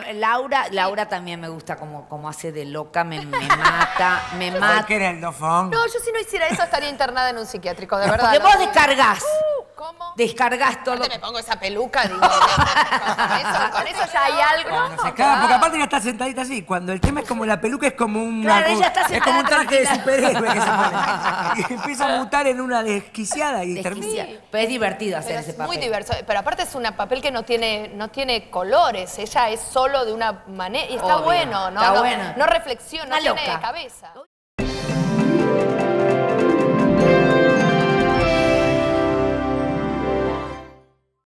Laura también me gusta como hace de loca, me mata, me mata. ¿Qué era el dofón? No, yo si no hiciera eso estaría internada en un psiquiátrico, de verdad. Porque vos descargás. ¿Cómo? Descargás todo. Aparte me pongo esa peluca, digo, con eso ya hay algo. Cuando se caga, porque aparte ya está sentadita así. Cuando el tema es como la peluca, es como un... Claro, ella está es como un sentada traje de tranquila. superhéroe que se pone. Y empieza a mutar en una desquiciada y termina... Pero es divertido hacer Pero ese es papel. muy diverso. Pero aparte es un papel que no tiene colores. Ella es solo de una manera. Y está Obvio, bueno, ¿no? está No, bueno. no reflexiona, no Una tiene loca. cabeza.